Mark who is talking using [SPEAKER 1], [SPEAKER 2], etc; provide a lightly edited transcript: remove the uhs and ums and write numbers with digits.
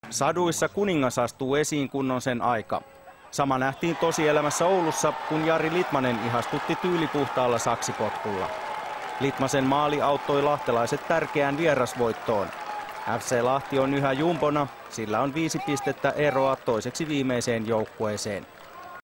[SPEAKER 1] Saduissa kuningas astuu esiin, kun on sen aika. Sama nähtiin tosielämässä Oulussa, kun Jari Litmanen ihastutti tyylipuhtaalla saksipotkulla. Litmasen maali auttoi lahtelaiset tärkeään vierasvoittoon. FC Lahti on yhä jumbona, sillä on 5 pistettä eroa toiseksi viimeiseen joukkueeseen.